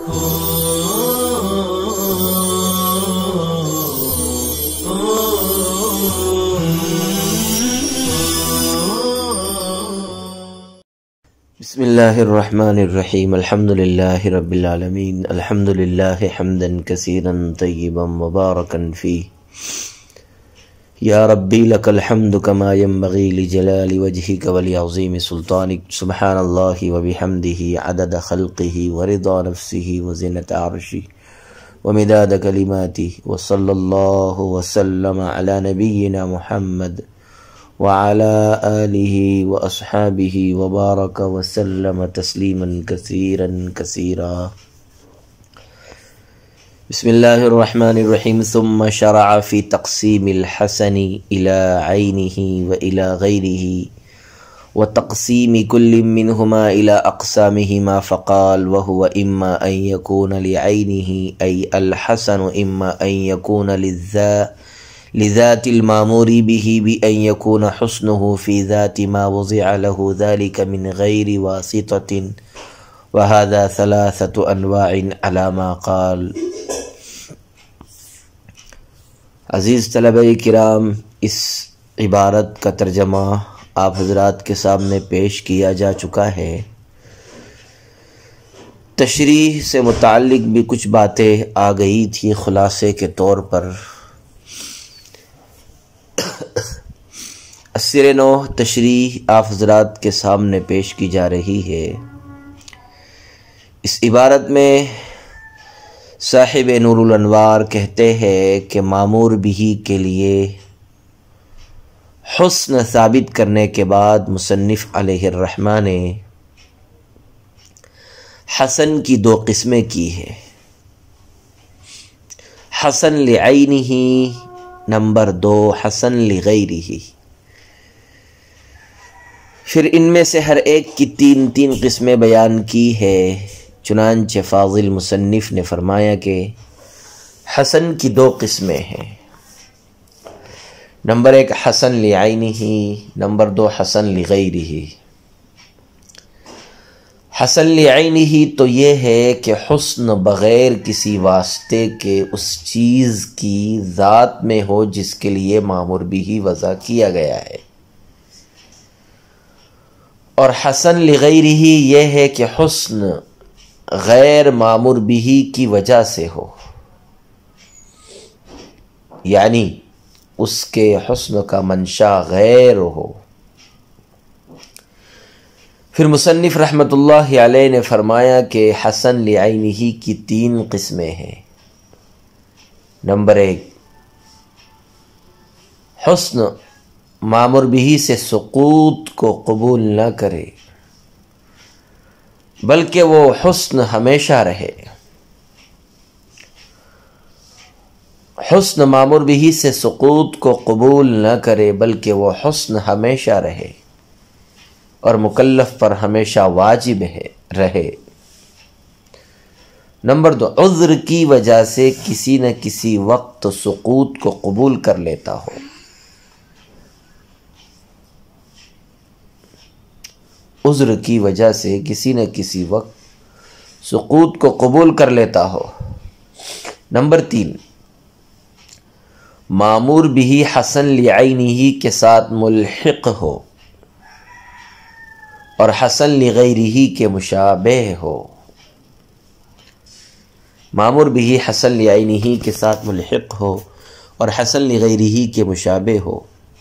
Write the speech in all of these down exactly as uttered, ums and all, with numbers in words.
بسم اللہ الرحمن الرحیم الحمد للہ رب العالمین الحمد للہ حمدا کثیرا طیبا مبارکا فیہ یا ربی لک الحمد کما ینبغی لجلال وجہک ولعظیم سلطانک سبحان اللہ وبحمدہ عدد خلقہ ورضا نفسہ وزنۃ عرشہ ومداد کلماتہ وصلی اللہ وسلم علی نبینا محمد وعلى آله وأصحابه وبارك وسلم تسليما كثيرا كثيرا. بسم الله الرحمن الرحيم. ثم شرع في تقسيم الحسن إلى عينه وإلى غيره وتقسيم كل منهما إلى أقسامهما فقال وهو إما أن يكون لعينه أي الحسن إما أن يكون للذات لذات المامور به بأن يكون حسنه في ذات ما وضع له ذلك من غير واسطة وهذا ثلاثة أنواع على ما قال. عزیز طلبہ کرام، اس عبارت کا ترجمہ آپ حضرات کے سامنے پیش کیا جا چکا ہے. تشریح سے متعلق بھی کچھ باتیں آ گئی تھی خلاصے کے طور پر. اثر نو تشریح آپ حضرات کے سامنے پیش کی جا رہی ہے. اس عبارت میں صاحب نور الانوار کہتے ہیں کہ مامور بھی کے لیے حسن ثابت کرنے کے بعد مصنف علیہ الرحمہ نے حسن کی دو قسمیں کی ہے. حسن لعینہ، نمبر دو حسن لغیرہ. پھر ان میں سے ہر ایک کی تین تین قسمیں بیان کی ہے. چنانچہ فاضل مصنف نے فرمایا کہ حسن کی دو قسمیں ہیں. نمبر ایک حسن لعینہ، نمبر دو حسن لغیرہ. حسن لعینہ تو یہ ہے کہ حسن بغیر کسی واسطے کے اس چیز کی ذات میں ہو جس کے لیے مامور بھی وضع کیا گیا ہے. اور حسن لغیرہ یہ ہے کہ حسن غیر مامور بھی کی وجہ سے ہو، یعنی اس کے حسن کا منشا غیر ہو. پھر مصنف رحمۃ اللہ علیہ نے فرمایا کہ حسن لعینہ کی تین قسمیں ہیں. نمبر ایک حسن مامور بھی سے سقوط کو قبول نہ کرے بلکہ وہ حسن ہمیشہ رہے. حسن مامور بھی سے سقوط کو قبول نہ کرے بلکہ وہ حسن ہمیشہ رہے اور مکلف پر ہمیشہ واجب ہے رہے. نمبر دو عذر کی وجہ سے کسی نہ کسی وقت سقوط کو قبول کر لیتا ہو. عذر کی وجہ سے کسی نہ کسی وقت سقوط کو قبول کر لیتا ہو. نمبر تین مامور بھی حسن لعینہ کے ساتھ ملحق ہو اور حسن لغیرہ کے مشابہ ہو. مامور بھی حسن لعینہ کے ساتھ ملحق ہو اور حسن لغیرہ کے مشابہ ہو.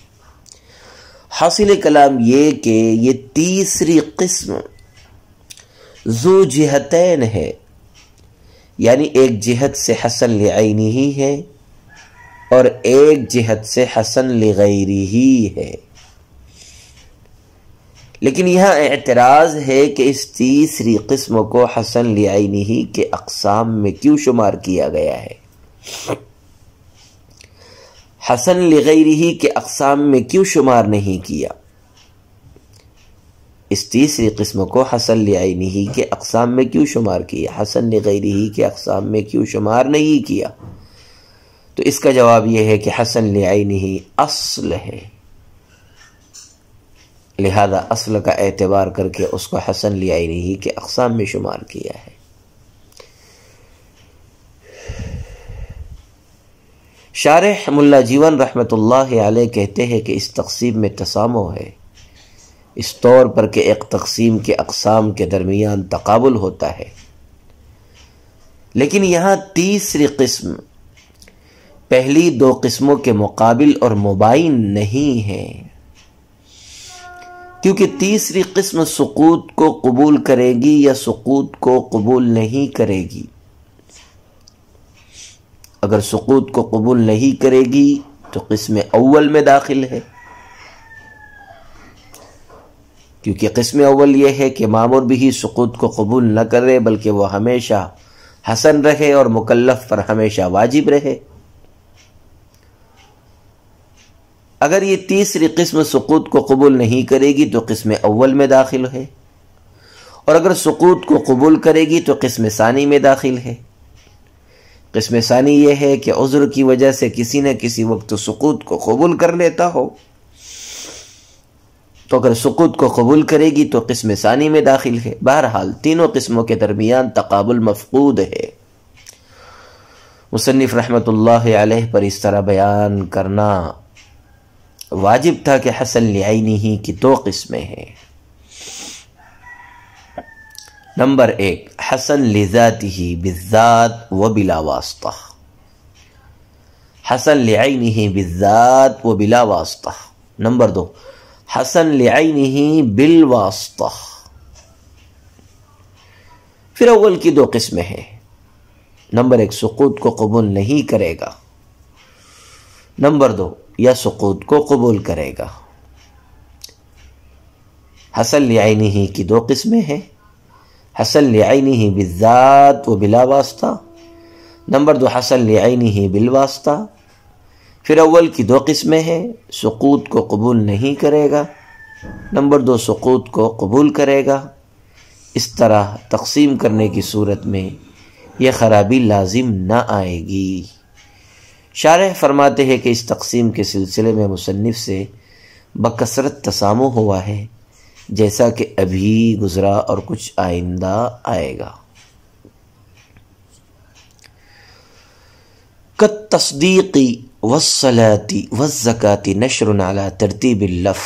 حاصل کلام یہ کہ یہ تیسری قسم ذو جہتین ہے، یعنی ایک جہت سے حسن لعینہ ہے اور ایک جہت سے حسن لغیرہ ہے. لیکن یہاں اعتراض ہے کہ اس تیسری قسم کو حسن لعینہ کے اقسام میں کیوں شمار کیا گیا ہے، حسن لغیرہ کے اقسام میں کیوں شمار نہیں کیا. اس تیسری قسم کو حسن لعینہ کے اقسام میں کیوں شمار کیا، حسن لغیرہ کے اقسام میں کیوں شمار نہیں کیا؟ تو اس کا جواب یہ ہے کہ حسن لعینہ اصل ہے، لہذا اصل کا اعتبار کر کے اس کو حسن لعینہ کے اقسام میں شمار کیا ہے. شارح ملا جیون رحمۃ اللہ علیہ کہتے ہیں کہ اس تقسیم میں تسامح ہے، اس طور پر کہ ایک تقسیم کے اقسام کے درمیان تقابل ہوتا ہے، لیکن یہاں تیسری قسم پہلی دو قسموں کے مقابل اور مباین نہیں ہے، کیونکہ تیسری قسم سقوط کو قبول کرے گی یا سقوط کو قبول نہیں کرے گی۔ اگر سقوط کو قبول نہیں کرے گی تو قسم اول میں داخل ہے، کیونکہ قسم اول یہ ہے کہ مامور بھی سقوط کو قبول نہ کرے بلکہ وہ ہمیشہ حسن رہے اور مکلف پر ہمیشہ واجب رہے۔ اگر یہ تیسری قسم سقوط کو قبول نہیں کرے گی تو قسم اول میں داخل ہے، اور اگر سقوط کو قبول کرے گی تو قسم ثانی میں داخل ہے۔ قسم ثانی یہ ہے کہ عذر کی وجہ سے کسی نہ کسی وقت سقوط کو قبول کر لیتا ہو، تو اگر سقوط کو قبول کرے گی تو قسم ثانی میں داخل ہے۔ بہرحال تینوں قسموں کے درمیان تقابل مفقود ہے۔ مصنف رحمۃ اللہ علیہ پر اس طرح بیان کرنا واجب تھا کہ حسن لعینہ کی دو قسمیں ہیں۔ نمبر ایک، حسن لذاتہ بالذات و بلا واسطہ، حسن لعینہ بالذات و بلا واسطہ۔ نمبر دو، حسن لعینہ بالواسطہ۔ پھر اول کی دو قسمیں ہیں۔ نمبر ایک، سقوط کو قبول نہیں کرے گا، نمبر دو، یا سقوط کو قبول کرے گا۔ حسن لعینہ کی دو قسمیں ہیں، حسن لعینہ بالذات و بلا واسطہ، نمبر دو حسن لعینہ بالواسطہ۔ پھر اول کی دو قسمیں ہیں، سقوط کو قبول نہیں کرے گا، نمبر دو سقوط کو قبول کرے گا۔ اس طرح تقسیم کرنے کی صورت میں یہ خرابی لازم نہ آئے گی۔ شارح فرماتے ہیں کہ اس تقسیم کے سلسلے میں مصنف سے بکثرت تسامح ہوا ہے، جیسا کہ ابھی گزرا اور کچھ آئندہ آئے گا۔ كالتصديق والصلاة والزكاة نشر على ترتيب اللف،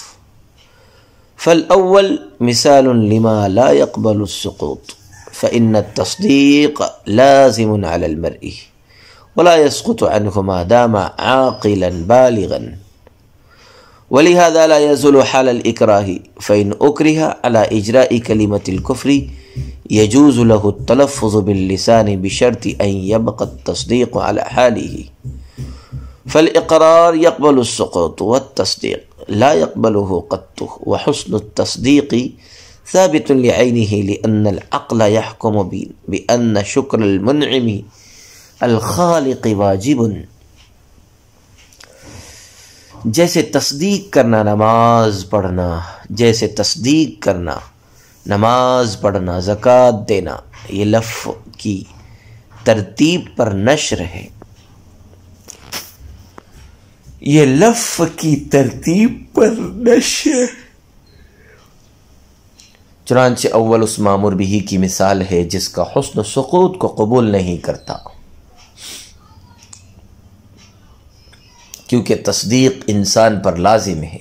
فالأول مثال لما لا يقبل السقوط، فإن التصديق لازم على المرء ولا يسقط عنه ما دام عاقلا بالغا، ولهذا لا يزول حال الإكراه، فإن أكره على إجراء كلمة الكفر يجوز له التلفظ باللسان بشرط أن يبقى التصديق على حاله، فالإقرار يقبل السقوط والتصديق لا يقبله قط، وحسن التصديق ثابت لعينه لأن العقل يحكم بأن شكر المنعم الخالق واجب۔ جیسے تصدیق کرنا نماز پڑھنا، جیسے تصدیق کرنا نماز پڑھنا، زکوٰۃ دینا، یہ لف کی ترتیب پر نشر ہے، یہ لف کی ترتیب پر نشر۔ چنانچہ اول اس مامور بھی کی مثال ہے جس کا حسن سقوط کو قبول نہیں کرتا، کیونکہ تصدیق انسان پر لازم ہے،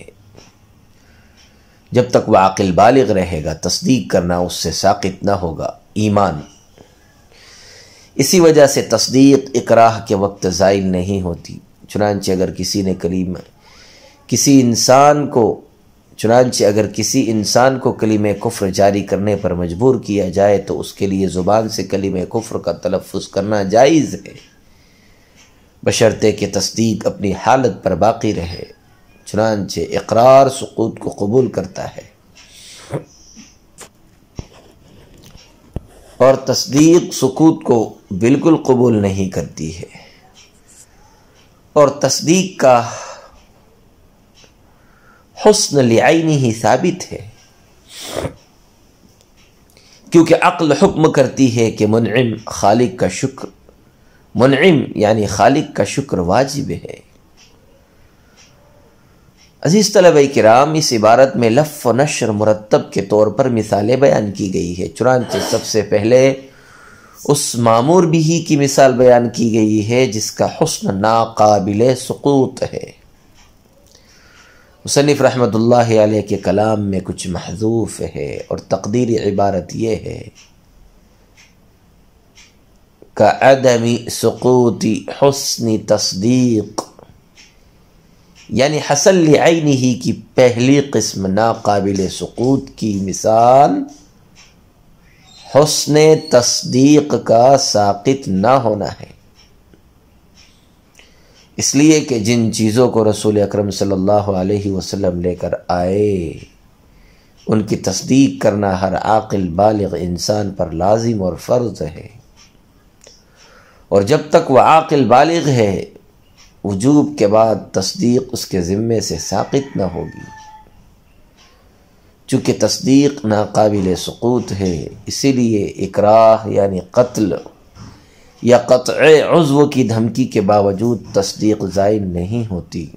جب تک وہ عاقل بالغ رہے گا تصدیق کرنا اس سے ساقط نہ ہوگا ایمان۔ اسی وجہ سے تصدیق اکراہ کے وقت زائل نہیں ہوتی۔ چنانچہ اگر کسی نے کلمہ کسی انسان کو چنانچہ اگر کسی انسان کو کلمہ کفر جاری کرنے پر مجبور کیا جائے تو اس کے لیے زبان سے کلمہ کفر کا تلفظ کرنا جائز ہے، بشرطے کہ تصدیق اپنی حالت پر باقی رہے۔ چنانچہ اقرار سقوط کو قبول کرتا ہے اور تصدیق سقوط کو بالکل قبول نہیں کرتی ہے، اور تصدیق کا حسن لعینہ ثابت ہے، کیونکہ عقل حکم کرتی ہے کہ منعم خالق کا شکر منعم یعنی خالق کا شکر واجب ہے۔ عزیز طلبہ کرام، اس عبارت میں لف و نشر مرتب کے طور پر مثالیں بیان کی گئی ہے۔ چنانچہ سب سے پہلے اس معمور بھی کی مثال بیان کی گئی ہے جس کا حسن ناقابل سقوط ہے۔ مصنف رحمۃ اللہ علیہ کے کلام میں کچھ محذوف ہے اور تقدیری عبارت یہ ہے کعدم سقوط حسن تصدیق، یعنی حسن لعینہ کی پہلی قسم ناقابل سقوط کی مثال حسن تصدیق کا ساقط نہ ہونا ہے، اس لیے کہ جن چیزوں کو رسول اکرم صلی اللہ علیہ وسلم لے کر آئے ان کی تصدیق کرنا ہر عاقل بالغ انسان پر لازم اور فرض ہے، اور جب تک وہ عاقل بالغ ہے وجوب کے بعد تصدیق اس کے ذمے سے ساقط نہ ہوگی۔ چونکہ تصدیق ناقابل سقوط ہے، اسی لیے اکراہ یعنی قتل یا قطع عضو کی دھمکی کے باوجود تصدیق زائل نہیں ہوتی،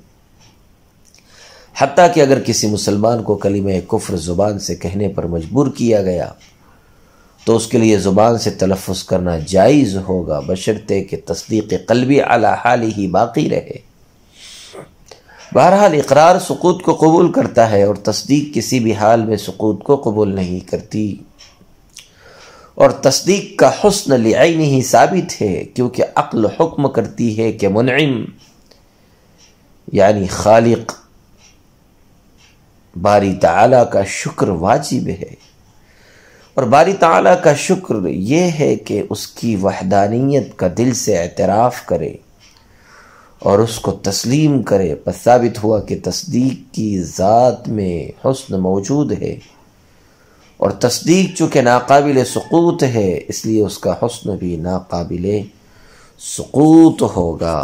حتیٰ کہ اگر کسی مسلمان کو کلمہ کفر زبان سے کہنے پر مجبور کیا گیا تو اس کے لیے زبان سے تلفظ کرنا جائز ہوگا، بشرطے کہ تصدیق قلبی علی حال ہی باقی رہے۔ بہرحال اقرار سقوط کو قبول کرتا ہے اور تصدیق کسی بھی حال میں سقوط کو قبول نہیں کرتی، اور تصدیق کا حسن لعینہ ہی ثابت ہے کیونکہ عقل حکم کرتی ہے کہ منعم یعنی خالق باری تعالیٰ کا شکر واجب ہے، اور باری تعالیٰ کا شکر یہ ہے کہ اس کی وحدانیت کا دل سے اعتراف کرے اور اس کو تسلیم کرے۔ پس ثابت ہوا کہ تصدیق کی ذات میں حسن موجود ہے، اور تصدیق چونکہ ناقابل سقوط ہے اس لیے اس کا حسن بھی ناقابل سقوط ہوگا۔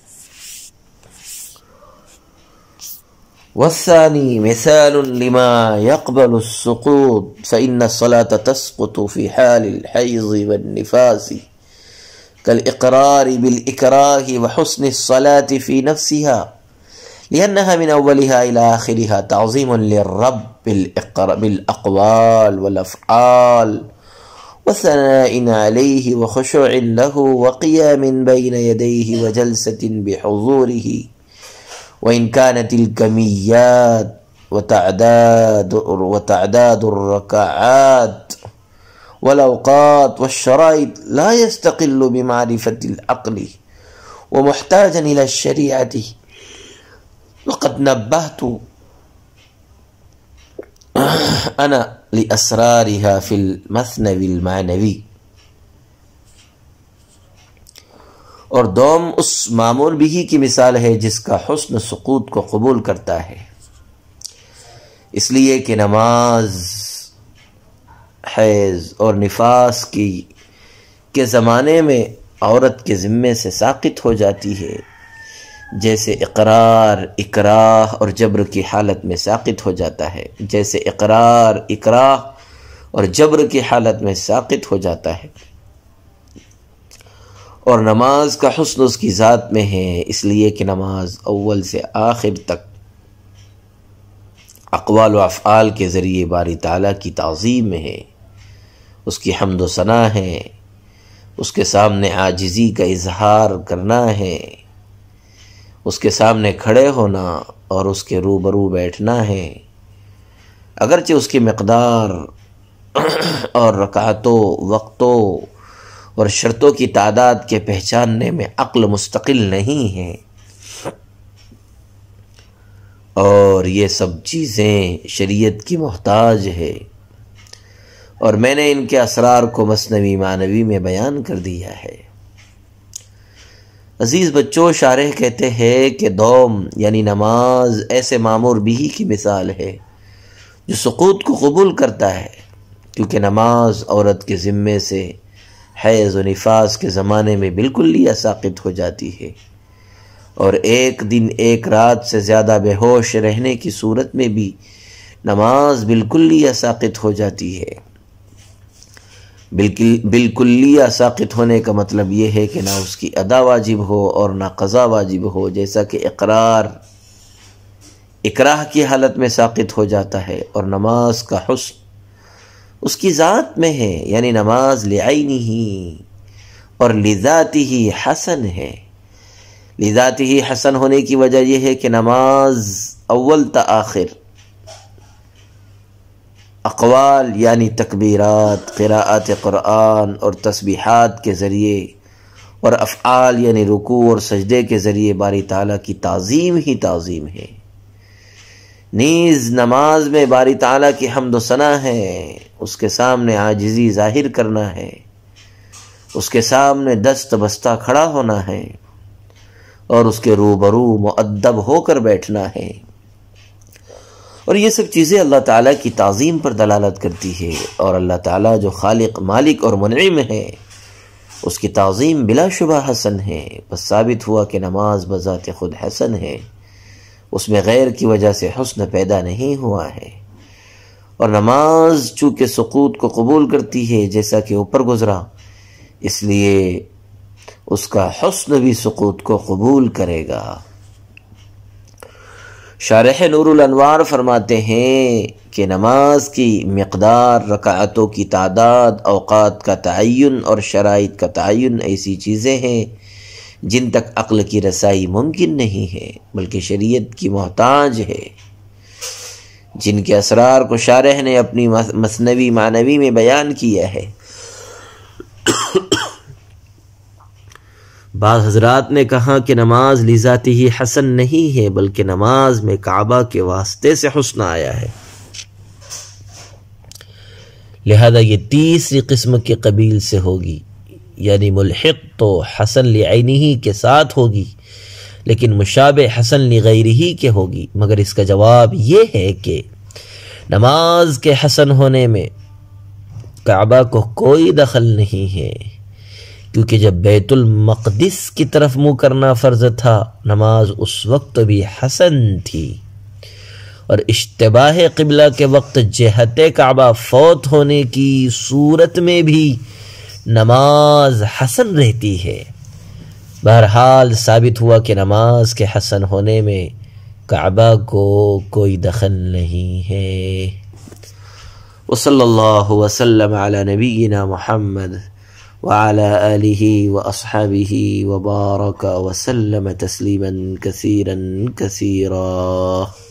والثاني مثال لما يقبل السقوط فإن الصلاة تسقط في حال الحيض والنفاس كالإقرار بالإكراه وحسن الصلاة في نفسها، لأنها من أولها إلى آخرها تعظيم للرب بالأقوال والأفعال وثناء عليه وخشوع له وقيام بين يديه وجلسة بحضوره، وإن كانت الكميات وتعداد وتعداد الركعات والأوقات والشرائط لا يستقل بمعرفة العقل ومحتاجا إلى الشريعة، وقد نبهت أنا لأسرارها في المثنوي المعنوي۔ اور دوم اس معمور بھی کی مثال ہے جس کا حسن سقوط کو قبول کرتا ہے، اس لیے کہ نماز حیض اور نفاس کی کے زمانے میں عورت کے ذمے سے ساقط ہو جاتی ہے، جیسے اقرار اکراہ اور جبر کی حالت میں ساقط ہو جاتا ہے، جیسے اقرار اکراہ اور جبر کی حالت میں ساقط ہو جاتا ہے۔ اور نماز کا حسن اس کی ذات میں ہے، اس لیے کہ نماز اول سے آخر تک اقوال و افعال کے ذریعے باری تعالیٰ کی تعظیم ہے، اس کی حمد و ثنا ہے، اس کے سامنے عاجزی کا اظہار کرنا ہے، اس کے سامنے کھڑے ہونا اور اس کے روبرو بیٹھنا ہے، اگرچہ اس کی مقدار اور رکعتوں وقتوں اور شرطوں کی تعداد کے پہچاننے میں عقل مستقل نہیں ہے، اور یہ سب چیزیں شریعت کی محتاج ہے، اور میں نے ان کے اسرار کو مثنوی معنوی میں بیان کر دیا ہے۔ عزیز بچوں، شارح کہتے ہیں کہ دوم یعنی نماز ایسے معمور بھی کی مثال ہے جو سقوط کو قبول کرتا ہے، کیونکہ نماز عورت کے ذمے سے حیض و نفاس کے زمانے میں بالکل ہی ساقط ہو جاتی ہے، اور ایک دن ایک رات سے زیادہ بے ہوش رہنے کی صورت میں بھی نماز بالکلیہ ساقط ہو جاتی ہے۔ بالکل بالکلیہ ساقط ہونے کا مطلب یہ ہے کہ نہ اس کی ادا واجب ہو اور نہ قضا واجب ہو، جیسا کہ اقرار اکراہ کی حالت میں ساقط ہو جاتا ہے، اور نماز کا حسن اس کی ذات میں ہے، یعنی نماز لعینہ ہی اور لذاتہ حسن ہے۔ لذاتہ حسن ہونے کی وجہ یہ ہے کہ نماز اول تا آخر اقوال یعنی تکبیرات، قراءت قرآن اور تسبیحات کے ذریعے اور افعال یعنی رکوع اور سجدے کے ذریعے باری تعالیٰ کی تعظیم ہی تعظیم ہے۔ نیز نماز میں باری تعالیٰ کی حمد و ثنا ہے، اس کے سامنے عاجزی ظاہر کرنا ہے، اس کے سامنے دست بستہ کھڑا ہونا ہے اور اس کے روبرو مؤدب ہو کر بیٹھنا ہے، اور یہ سب چیزیں اللہ تعالیٰ کی تعظیم پر دلالت کرتی ہے۔ اور اللہ تعالیٰ جو خالق، مالک اور منعم ہے، اس کی تعظیم بلا شبہ حسن ہے۔ بس ثابت ہوا کہ نماز بذات خود حسن ہے، اس میں غیر کی وجہ سے حسن پیدا نہیں ہوا ہے۔ اور نماز چونکہ سقوط کو قبول کرتی ہے جیسا کہ اوپر گزرا، اس لیے اس کا حسن بھی سقوط کو قبول کرے گا۔ شارح نور الانوار فرماتے ہیں کہ نماز کی مقدار، رکعتوں کی تعداد، اوقات کا تعین اور شرائط کا تعین ایسی چیزیں ہیں جن تک عقل کی رسائی ممکن نہیں ہے، بلکہ شریعت کی محتاج ہے، جن کے اسرار کو شارح نے اپنی مثنوی معنوی میں بیان کیا ہے۔ بعض حضرات نے کہا کہ نماز لذاتہ ہی حسن نہیں ہے، بلکہ نماز میں کعبہ کے واسطے سے حسن آیا ہے، لہذا یہ تیسری قسم کے قبیل سے ہوگی، یعنی ملحق تو حسن لعینہ کے ساتھ ہوگی لیکن مشابہ حسن لغیرہ کے ہوگی۔ مگر اس کا جواب یہ ہے کہ نماز کے حسن ہونے میں کعبہ کو کوئی دخل نہیں ہے، کیونکہ جب بیت المقدس کی طرف منہ کرنا فرض تھا، نماز اس وقت بھی حسن تھی، اور اشتباہ قبلہ کے وقت جہت کعبہ فوت ہونے کی صورت میں بھی نماز حسن رہتی ہے۔ بہرحال ثابت ہوا کہ نماز کے حسن ہونے میں کعبہ کو کوئی دخل نہیں ہے۔ وصلی اللہ وسلم علی نبینا محمد وعلى آله وأصحابه وبارك وسلم تسليما كثيرا كثيرا۔